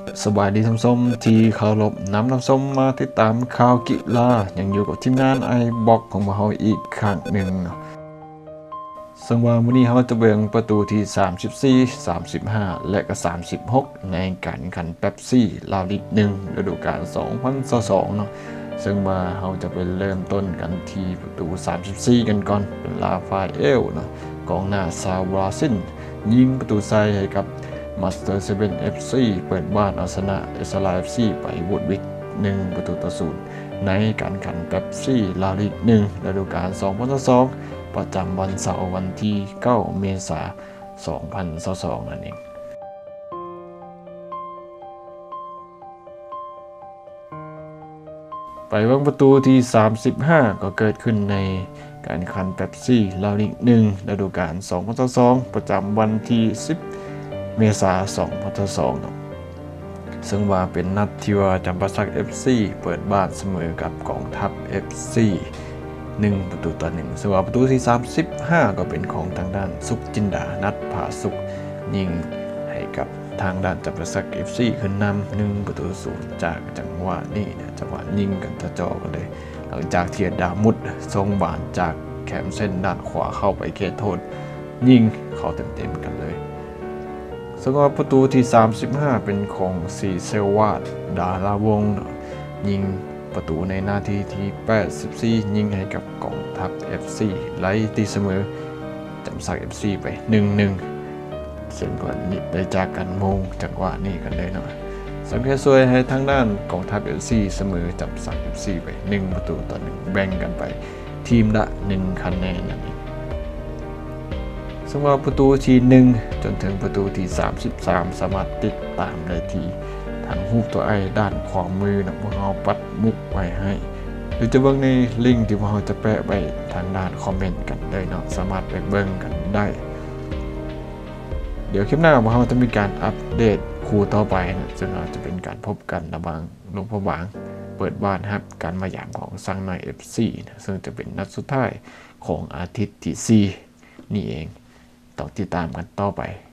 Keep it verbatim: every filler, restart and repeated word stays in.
สบายดีท่านผู้ชมที่เคารพนำท่านผู้ชมมาติดตามข่าวกีฬายังอยู่กับทีมงานไอบ็อกของเราอีกครั้งหนึ่งเนาะซึ่งว่าวันนี้เราจะเบิ่งประตูที่สามสิบสี่ สามสิบห้าและก็สามสิบหกในการแข่งขันเป๊ปซี่ลาวลีกหนึ่งฤดูกาลสองพันยี่สิบสองเนาะซึ่งว่าเราจะไปเริ่มต้นกันที่ประตูสามสิบสี่กันก่อนเป็นลาฟาเอลเนาะกองหน้าซาวบราซิลยิงประตูใส่ให้กับมาสเตอร์เซเว่น เอฟ ซี เปิดบ้านเอาชนะเอสลา เอฟ ซี ไปวูดวิกหนึ่งประตูต่อศูนย์ในการแข่งขันเป๊ปซี่ลาลีกหนึ่งฤดูกาลสองพันยี่สิบสองประจำวันเสาร์วันที่เก้าเมษายนสองพันยี่สิบสองนั่นเองไปเบิ่งประตูที่สามสิบห้าก็เกิดขึ้นในการแข่งขันเป๊ปซี่ลาลีกหนึ่งฤดูกาลสองพันยี่สิบสองประจำวันที่สิบเมษายนสองพันยี่สิบสองซึ่งว่าเป็นนัดที่ว่าจำปาสัก เอฟ ซี เปิดบ้านเสมอกับกองทัพ เอฟ ซีหนึ่งประตูต่อหนึ่งส่วนประตูที่สามสิบห้าก็เป็นของทางด้านสุขจินดานัดผาสุขยิงให้กับทางด้านจำปาสัก เอฟ ซี ขึ้นนำหนึ่งประตูศูนย์จากจังหวะนี้นะจังหวะยิงกันตะจอกันเลยหลังจากเทียดามุดทรงบานจากแคมเส้นด้านขวาเข้าไปเขตโทษยิงเข้าเต็มๆกันเลยสกอร์ประตูที่สามสิบห้าเป็นของซีเซลวาดดาราวงศ์ยิงประตูในนาทีที่แปดสิบสี่ยิงให้กับกองทัพ เอฟ ซี ไล่ตีเสมอจำสัก เอฟ ซี ไป หนึ่งหนึ่ง ซึ่งก่อนนี้ได้จากกันมงจังหวะนี้กันเลยเนาะสังเกตสวยให้ทางด้านกองทัพ เอฟ ซี เสมอจำสัก เอฟ ซี ไปหนึ่งประตูต่อหนึ่งแบ่งกันไปทีมละหนึ่งคะแนนนั่นเองสำหรับประตูที่หนึ่งจนถึงประตูที่สามสิบสามสามารถติดตามได้ที่ทางรูปตัวไอ้ด้านขวามือนะพวกเราปัดมุกไว้ให้หรือจะเบิ่งในลิงก์ที่พวกเราจะแปะไว้ทางด้านคอมเมนต์กันเลยเนาะสามารถไปเบิ่งกันได้เดี๋ยวคลิปหน้าพวกเราจะมีการอัปเดตคู่ต่อไปนะซึ่งอาจจะเป็นการพบกันระหว่างหลวงพ่อบางเปิดบ้านครับการมาหยามของซังไน เอฟ ซี นะซึ่งจะเป็นนัดสุดท้ายของอาทิตย์ที่สี่นี่เองต้องติดตามกันต่อไป